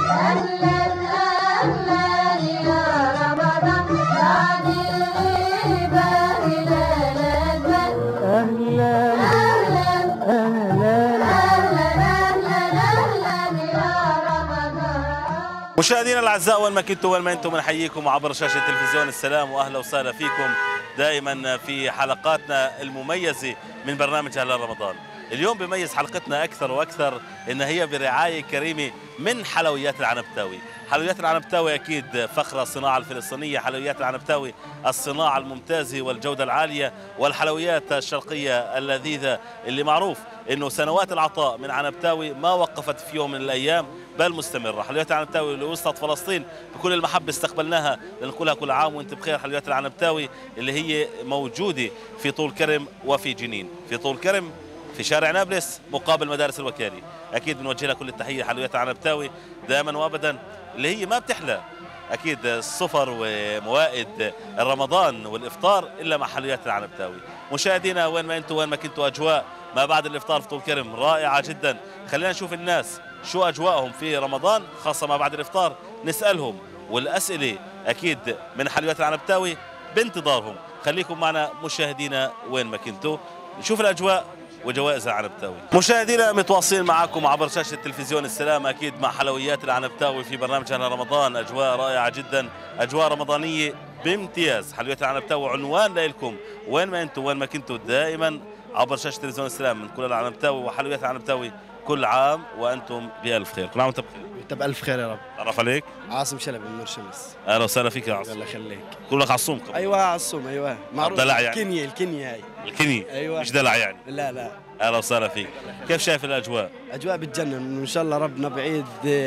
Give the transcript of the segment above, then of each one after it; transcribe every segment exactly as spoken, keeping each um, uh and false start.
مشاهدينا الاعزاء وين ما كنتوا وين ما انتم بنحييكم عبر شاشه تلفزيون السلام، واهلا وسهلا فيكم دائما في حلقاتنا المميزه من برنامج اهل رمضان. اليوم بيميز حلقتنا اكثر واكثر ان هي برعايه كريمه من حلويات العنبتاوي. حلويات العنبتاوي اكيد فخر الصناعه الفلسطينيه، حلويات العنبتاوي الصناعه الممتازه والجوده العاليه، والحلويات الشرقيه اللذيذه اللي معروف انه سنوات العطاء من عنبتاوي ما وقفت في يوم من الايام بل مستمره. حلويات العنبتاوي اللي وصلت فلسطين بكل المحبه استقبلناها لنقولها كل عام وانت بخير. حلويات العنبتاوي اللي هي موجوده في طول كرم وفي جنين. في طول كرم في شارع نابلس مقابل مدارس الوكالي. اكيد بنوجه لها كل التحيه. حلويات العنبتاوي دائما وابدا اللي هي ما بتحلى اكيد السفر وموائد رمضان والافطار الا مع حلويات العنبتاوي. مشاهدينا وين ما انتم وين ما كنتوا، اجواء ما بعد الافطار في طول كرم رائعه جدا. خلينا نشوف الناس شو اجواءهم في رمضان خاصه ما بعد الافطار، نسالهم والاسئله اكيد من حلويات العنبتاوي بانتظارهم. خليكم معنا مشاهدينا وين ما كنتوا نشوف الاجواء وجوائز العنبتاوي. مشاهدينا متواصلين معكم عبر شاشه تلفزيون السلام اكيد مع حلويات العنبتاوي في برنامج اهل رمضان. اجواء رائعه جدا، اجواء رمضانيه بامتياز. حلويات العنبتاوي عنوان لكم وين ما انتم وين ما كنتوا دائما عبر شاشه تلفزيون السلام من كل العنبتاوي وحلويات العنبتاوي. كل عام وانتم بالف خير. كل عام وانت بخير. انت بالف خير يا رب. تعرف عليك؟ عاصم شلبي من نور شمس. اهلا وسهلا فيك يا عاصم. الله يخليك. كلك عصوم قبل. ايوه عصوم ايوه معروف. دلع يعني. الكنيه الكنيه هاي. الكنيه ايوه مش دلع يعني. لا لا. اهلا وسهلا فيك. كيف شايف الاجواء؟ اجواء بتجنن، وان شاء الله ربنا بعيد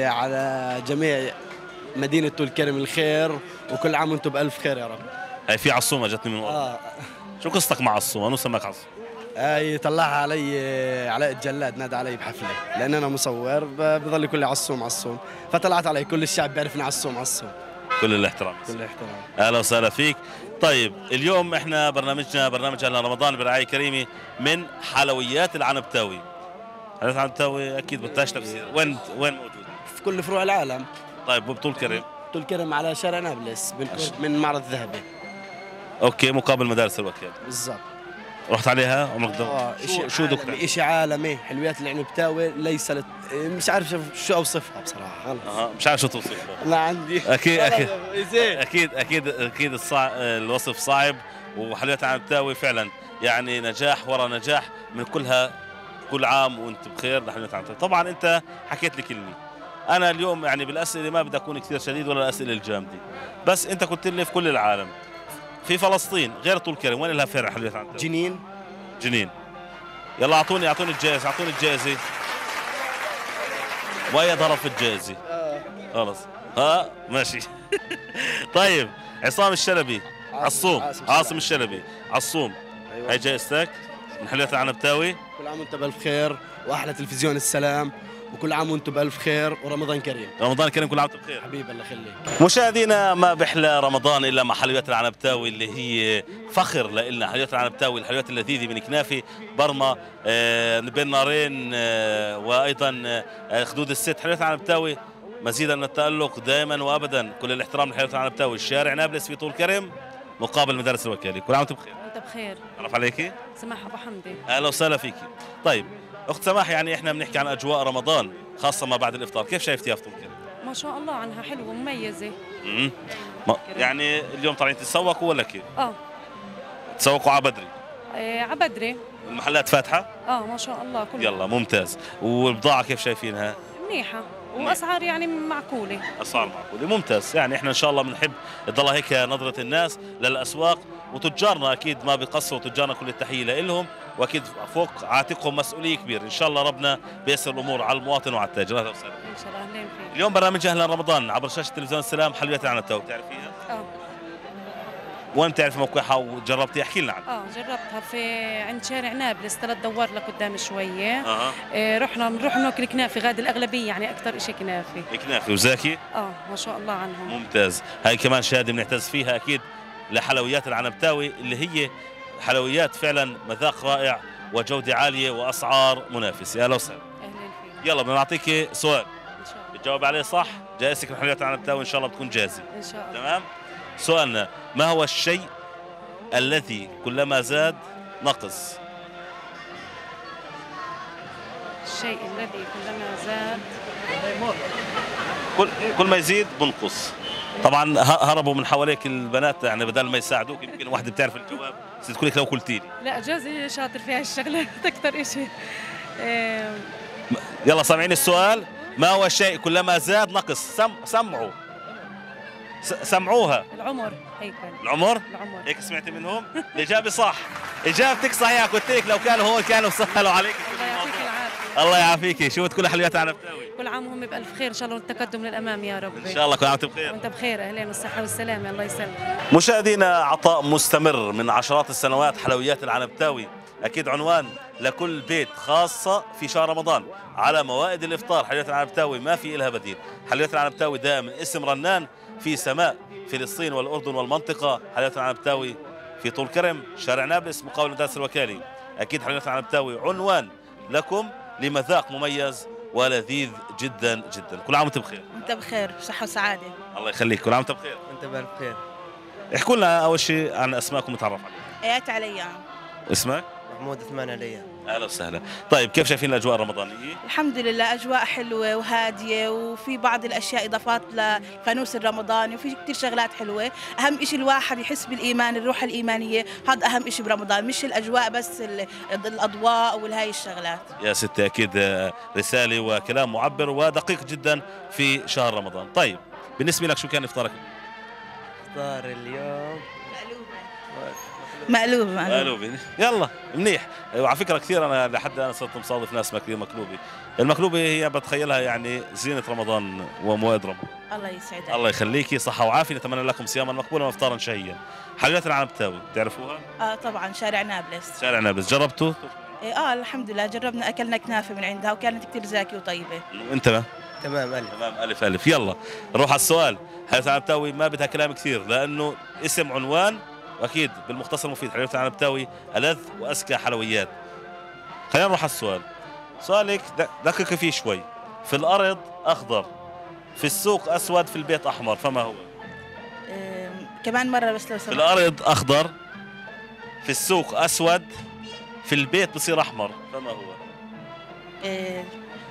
على جميع مدينه طول كرم الخير، وكل عام وانتم بالف خير يا رب. هي في عصومه جتني من ورا. اه شو قصتك مع عصوم؟ انو سماك عصوم؟ هاي طلعها علي علاء الجلاد، نادى علي بحفله لان انا مصور بضل يقول لي عصوم عصوم، فطلعت علي كل الشعب بيعرفني عصوم عصوم. كل الاحترام. كل الاحترام. اهلا وسهلا فيك. طيب اليوم احنا برنامجنا برنامج اهل رمضان برعايه كريمه من حلويات العنبتاوي. حلويات العنبتاوي اكيد بدهاش تفسير، وين وين موجوده؟ في كل فروع العالم. طيب وبطول كرم؟ طول كرم على شارع نابلس من معرض الذهبي. اوكي مقابل مدارس الوكاله. بالضبط. رحت عليها عمرك دور؟ اه شو شو دكتور؟ شيء عالمي. حلويات العنبتاوي ليس لت... مش عارف شو اوصفها بصراحه. خلص اه مش عارف شو توصفها. لا عندي اكيد اكيد زين. اكيد اكيد اكيد الصع... الوصف صعب. وحلويات العنبتاوي فعلا يعني نجاح ورا نجاح من كلها. كل عام وانت بخير لحلويات العنبتاوي. طبعا انت حكيت لي كلمه، انا اليوم يعني بالاسئله ما بدي اكون كثير شديد ولا الاسئله الجامده، بس انت قلت لي في كل العالم. في فلسطين غير طول كرم وين لها فرع حلويات العنبتاوي؟ جنين. جنين. يلا اعطوني اعطوني الجائزه اعطوني الجائزه. ويا ضرب في الجائزه. خلص ها ماشي. طيب عصام الشلبي. عصوم عاصم, عاصم الشلبي. عصوم. أيوة. هاي جائزتك من حلويات العنبتاوي. كل عام وانت بالف خير، واحلى تلفزيون السلام، وكل عام وانتم بالف خير ورمضان كريم. رمضان كريم كل عام وانتم بخير حبيبي. الله يخليك. مشاهدينا ما بحلى رمضان الا مع حلويات العنبتاوي اللي هي فخر لنا. حلويات العنبتاوي الحلويات اللذيذه من كنافه برما آه بين نارين آه وايضا آه خدود الست. حلويات العنبتاوي مزيدا من التالق دائما وابدا. كل الاحترام لحلويات العنبتاوي. الشارع نابلس في طول كرم مقابل مدارس الوكاله. كل عام وانتم بخير. انت بخير. تعرف عليكي؟ سماح ابو حمدي. اهلا وسهلا فيكي. طيب اخت سماح، يعني احنا بنحكي عن اجواء رمضان خاصه ما بعد الافطار، كيف شايفتيها في طول كرم؟ ما شاء الله عنها حلوه مميزه. امم يعني اليوم طالعين تتسوقوا ولا كيف؟ اه تسوقوا على بدري؟ ايه على بدري. المحلات فاتحه؟ اه ما شاء الله كلها. يلا ممتاز. والبضاعه كيف شايفينها؟ منيحه واسعار يعني معقوله. اسعار معقوله ممتاز. يعني احنا ان شاء الله بنحب تضلها هيك نظره الناس للاسواق، وتجارنا اكيد ما بيقصروا. تجارنا كل التحيه لهم، واكيد فوق عاتقهم مسؤوليه كبيره. ان شاء الله ربنا بيسر الامور على المواطن وعلى التاجر. اهلا وسهلا. ان شاء الله اهلين فيك. اليوم برنامج اهلا رمضان عبر شاشه تلفزيون السلام. حلويات العنبتاوي بتعرفيها؟ اه. وين بتعرفي موقعها وجربتيها؟ احكي لنا عنها. اه جربتها في عند شارع نابلس، ثلاث دوار لقدام شويه. اها. إيه رحنا بنروح ناكل كنافه غاد الاغلبيه يعني اكثر شيء كنافه. كنافه وزاكي؟ اه ما شاء الله عنهم. ممتاز. هاي كمان شهاده بنعتز فيها اكيد لحلويات العنبتاوي اللي هي حلويات فعلا مذاق رائع وجوده عاليه واسعار منافسه. اهلا وسهلا. اهلا فيك. يلا بدنا نعطيك سؤال. ان شاء الله. بتجاوب عليه صح جائزتك من حلويات العنبتاوي ان شاء الله بتكون جاهزه. ان شاء الله. تمام. سؤالنا، ما هو الشيء الذي كلما زاد نقص؟ الشيء الذي كلما زاد كل كل ما يزيد بنقص. طبعا هربوا من حواليك البنات يعني بدل ما يساعدوك، يمكن واحده بتعرف الجواب بس تقول لك لو قلتي لي. لا جوزي شاطر في هاي الشغله اكثر شيء. إيه... يلا سامعين السؤال؟ ما هو الشيء كلما زاد نقص؟ سم سمعوا سمعوها. العمر هيك. العمر؟ العمر هيك سمعتي منهم؟ الإجابة صح. إجابتك صحيحة، قلت لك لو كانوا هون كانوا سهلوا عليك. الله يعطيك العافية. الله يعافيكي، شو بتقول حلويات عنبتاوي؟ كل عام وهم بألف خير، إن شاء الله والتقدم للأمام يا رب. إن شاء الله كل عام وأنتم بخير. وأنت بخير، أهلين والصحة والسلامة، الله يسلمك. مشاهدينا، عطاء مستمر من عشرات السنوات حلويات العنبتاوي، أكيد عنوان لكل بيت، خاصة في شهر رمضان على موائد الإفطار. حلويات العنبتاوي ما في إلها بديل. حلويات العنبتاوي دائما اسم رنان في سماء فلسطين والأردن والمنطقة. حلويات العنبتاوي في طول كرم، شارع نابلس، مقابل المدارس الوكالي. أكيد حلويات العنبتاوي عنوان لكم لمذاق مميز ولذيذ جدا جدا. كل عام وانت بخير. وانت بخير، صحة وسعادة. الله يخليك، كل عام وانت بخير. انت بألف خير. احكوا لنا أول شيء عن أسماءكم نتعرف عليها. ايات عليان. اسمك؟ محمود عثمان عليا. اهلا وسهلا. طيب كيف شايفين الاجواء الرمضانيه؟ الحمد لله أجواء حلوة وهادية، وفي بعض الأشياء إضافات لفانوس الرمضاني، وفي كثير شغلات حلوة. أهم شيء الواحد يحس بالإيمان، الروح الإيمانية، هذا أهم شيء برمضان، مش الأجواء بس الأضواء والهاي الشغلات. يا ستي أكيد رسالة وكلام معبر ودقيق جدا في شهر رمضان. طيب بالنسبة لك شو كان إفطارك؟ إفطار اليوم مقلوبة. مقلوبة. يلا منيح. وعلى فكرة كثير أنا لحد الآن صرت مصادف ناس ماكلين مقلوبة. المقلوبة هي بتخيلها يعني زينة رمضان ومواد رمضان. الله يسعدك. الله يخليكي، صحة وعافية، نتمنى لكم صياما مقبولا وإفطارا شهيا. حلويات العنبتاوي تعرفوها؟ اه طبعا، شارع نابلس. شارع نابلس، جربتوا؟ إيه اه الحمد لله جربنا، أكلنا كنافة من عندها وكانت كثير زاكية وطيبة. وأنت ما؟ تمام ألف. تمام ألف ألف. يلا نروح على السؤال. حلويات العنبتاوي ما بدها كلام كثير لأنه اسم عنوان، واكيد بالمختصر المفيد. حلويات العنبتاوي ألذ وأزكى حلويات. خلينا نروح على السؤال. سؤالك دقق فيه شوي. في الأرض أخضر، في السوق أسود، في البيت أحمر، فما هو؟ إيه كمان مرة بس لو سمحت. في الأرض أخضر، في السوق أسود، في البيت بصير أحمر، فما هو؟ إيه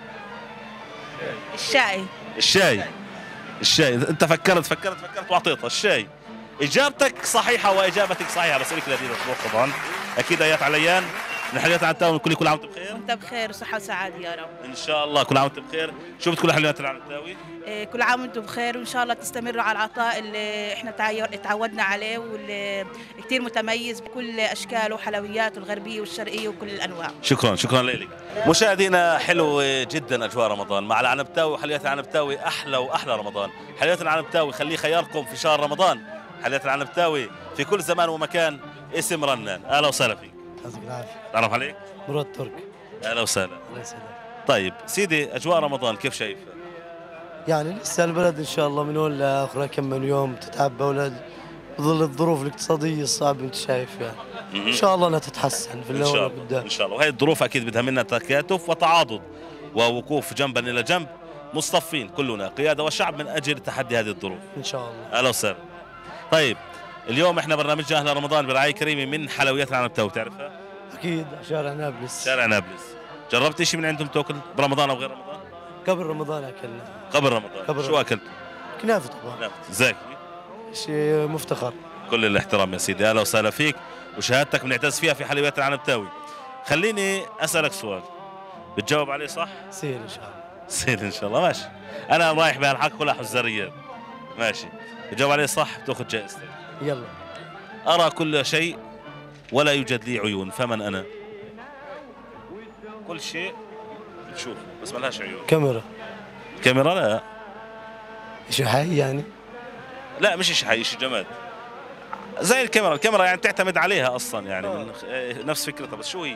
الشاي. الشاي. الشاي. أنت فكرت فكرت فكرت وأعطيتها الشاي. إجابتك صحيحة وإجابتك صحيحة، بس لك لذيذة طبعا. أكيد آيات عليان من حلويات العنبتاوي. كل كل عام وأنت بخير. وأنت بخير وصحة وسعادة يا رب. إن شاء الله كل عام وأنت بخير. شو بتقول حلويات العنبتاوي؟ إيه كل عام وأنتم بخير، وإن شاء الله تستمروا على العطاء اللي إحنا تعودنا عليه، واللي كثير متميز بكل أشكاله وحلوياته الغربية والشرقية وكل الأنواع. شكرا شكرا لك. مشاهدينا، حلو جدا أجواء رمضان مع العنبتاوي وحلويات العنبتاوي. أحلى وأحلى رمضان. حلويات العنبتاوي خليه خياركم في شهر رمضان. حلويات العنبتاوي في كل زمان ومكان، اسم رنان. اهلا وسهلا فيك. يعطيك العافية. تعرف عليك؟ مراد ترك. اهلا وسهلا. الله يسعدك. طيب سيدي، اجواء رمضان كيف شايفها؟ يعني لسه البلد ان شاء الله من هون لاخره كم من يوم تتعبى، ولا بظل الظروف الاقتصاديه الصعبه انت شايف يعني. ان شاء الله انها تتحسن في ان اليوم شاء اللي الله قدام. ان شاء الله. وهي الظروف اكيد بدها منا تكاتف وتعاضد ووقوف جنبا الى جنب، مصطفين كلنا قياده وشعب من اجل تحدي هذه الظروف ان شاء الله. اهلا وسهلا. طيب اليوم احنا برنامجنا اهل رمضان برعايه كريمه من حلويات العنبتاوي، تعرفها؟ اكيد شارع نابلس. شارع نابلس. جربت شيء من عندهم تاكل برمضان او غير رمضان؟ قبل رمضان اكلنا. قبل رمضان. قبل شو رمضان. اكلت؟ كنافه طبعا. نافذ زاكي. شيء مفتخر. كل الاحترام يا سيدي، اهلا وسهلا فيك، وشهادتك بنعتز فيها في حلويات العنبتاوي. خليني اسالك سؤال بتجاوب عليه صح؟ سير ان شاء الله. سير ان شاء الله. ماشي، انا رايح بهالحق كلها حزاريات. ماشي، بتجاوب عليه صح بتاخذ جائزتك. يلا. ارى كل شيء ولا يوجد لي عيون، فمن انا؟ كل شيء بتشوف بس ما لهاش عيون. كاميرا. كاميرا؟ لا شيء حي يعني. لا مش شيء حي، شيء جماد زي الكاميرا. الكاميرا يعني تعتمد عليها اصلا يعني من نفس فكرتها، بس شو هي؟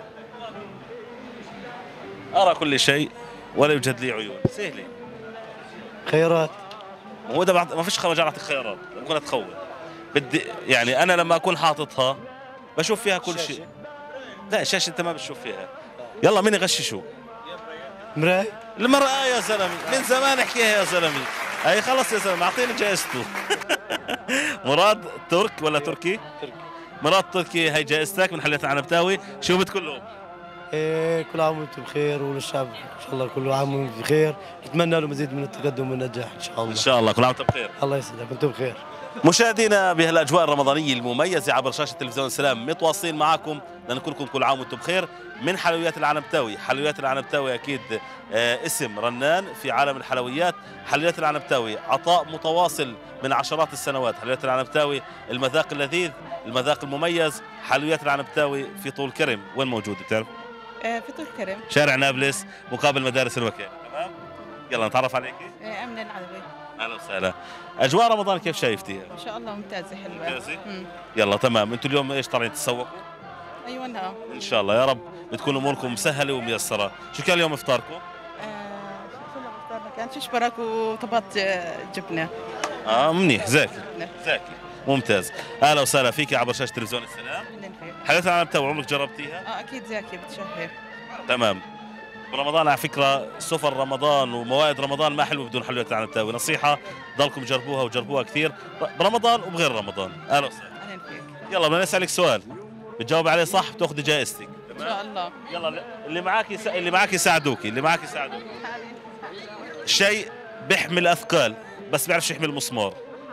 ارى كل شيء ولا يوجد لي عيون. سهله. خيارات. هو ده بعد ما فيش خرج اعطيك خيارات، ممكن اتخوف. بدي يعني انا لما اكون حاططها بشوف فيها كل شيء. لا الشاشه انت ما بتشوف فيها. يلا مين يغششوا؟ مراي المرأة يا زلمه، من زمان احكيها يا زلمه. هي خلص يا زلمه اعطيني جائزته. مراد ترك ولا تركي؟ تركي. مراد تركي، هي جائزتك من حلية العنبتاوي، شو بتقول لهم؟ إيه كل عام وانتم بخير، وللشعب ان شاء الله كل عام وانتم بخير، نتمنى له مزيد من التقدم والنجاح ان شاء الله. ان شاء الله كل عام وانتم بخير. الله يسعدك وانتم بخير. مشاهدينا بهالاجواء الرمضانيه المميزه عبر شاشه تلفزيون السلام، متواصلين معكم لنقول لكم كل عام وانتم بخير من حلويات العنبتاوي. حلويات العنبتاوي اكيد آه اسم رنان في عالم الحلويات. حلويات العنبتاوي عطاء متواصل من عشرات السنوات. حلويات العنبتاوي المذاق اللذيذ، المذاق المميز. حلويات العنبتاوي في طول كرم، وين موجود بتعرف؟ في طول كرم، شارع نابلس مقابل مدارس الوكيل. تمام، يلا نتعرف عليكي. امن العربي. اهلا وسهلا. اجواء رمضان كيف شايفتيها؟ ان شاء الله ممتازه حلوه. ممتازه؟ يلا تمام. انتم اليوم ايش طالعين تتسوقوا؟ ايوه نعم. ان شاء الله يا رب بتكون اموركم مسهله وميسره. شو كان اليوم افطاركم؟ شو اللي افطارنا كان ششبرك وطبط جبنه. اه منيح، زاكي زاكي ممتاز. اهلا وسهلا فيك عبر شاشه تلفزيون السلام. حلويات العنبتاوي عمرك جربتيها؟ اه اكيد زاكي بتشهي. تمام. برمضان على فكره سفر رمضان وموائد رمضان ما حلوه بدون حلويات العنبتاوي، نصيحه ضلكم جربوها وجربوها كثير برمضان وبغير رمضان. اهلا وسهلا. اهلا فيك. يلا بدنا نسالك سؤال، بتجاوب عليه صح بتاخذي جائزتك. ان شاء الله. يلا اللي معك يس... اللي معك يساعدوكي، اللي معك يساعدوكي. شيء بيحمل اثقال بس بيعرفش يحمل مسمار.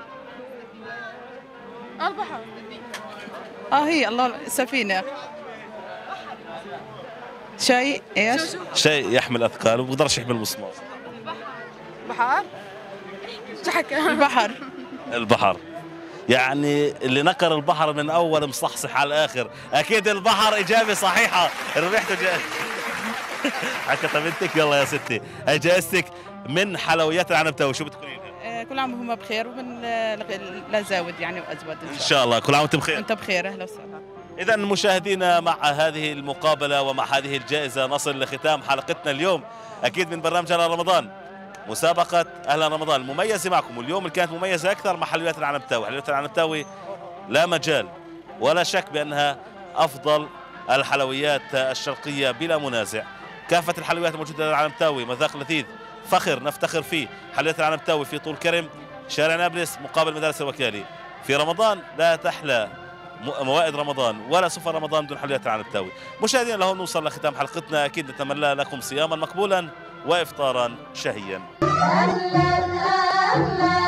البحر. اه هي الله سفينه. شيء ايش؟ شيء يحمل اثقال وما بيقدرش يحمل مسمار. بحر. البحر. البحر. يعني اللي نكر البحر من اول مصحصح على الاخر. اكيد البحر اجابه صحيحه، ربحتوا جائزه. حكت بنتك. يلا يا ستي هي جائزتك من حلويات العنبتاوي، شو بتقولي لها؟ كل عام وهم بخير ومن لا زاود يعني وازود ان شاء الله. كل عام وانتم بخير. انت بخير. اهلا وسهلا. إذا مشاهدينا مع هذه المقابلة ومع هذه الجائزة نصل لختام حلقتنا اليوم أكيد من برنامج أهلا رمضان، مسابقة أهلا رمضان المميزة معكم. واليوم اللي كانت مميزة أكثر مع حلويات العنبتاوي. حلويات العنبتاوي لا مجال ولا شك بأنها أفضل الحلويات الشرقية بلا منازع. كافة الحلويات الموجودة العنبتاوي مذاق لذيذ، فخر نفتخر فيه. حلويات العنبتاوي في طول كرم، شارع نابلس مقابل مدارس الوكالي. في رمضان لا تحلى موائد رمضان ولا سفر رمضان بدون حلويات العنبتاوي. مشاهدينا لهون نوصل لختام حلقتنا، اكيد نتمنى لكم صياما مقبولا وافطارا شهيا.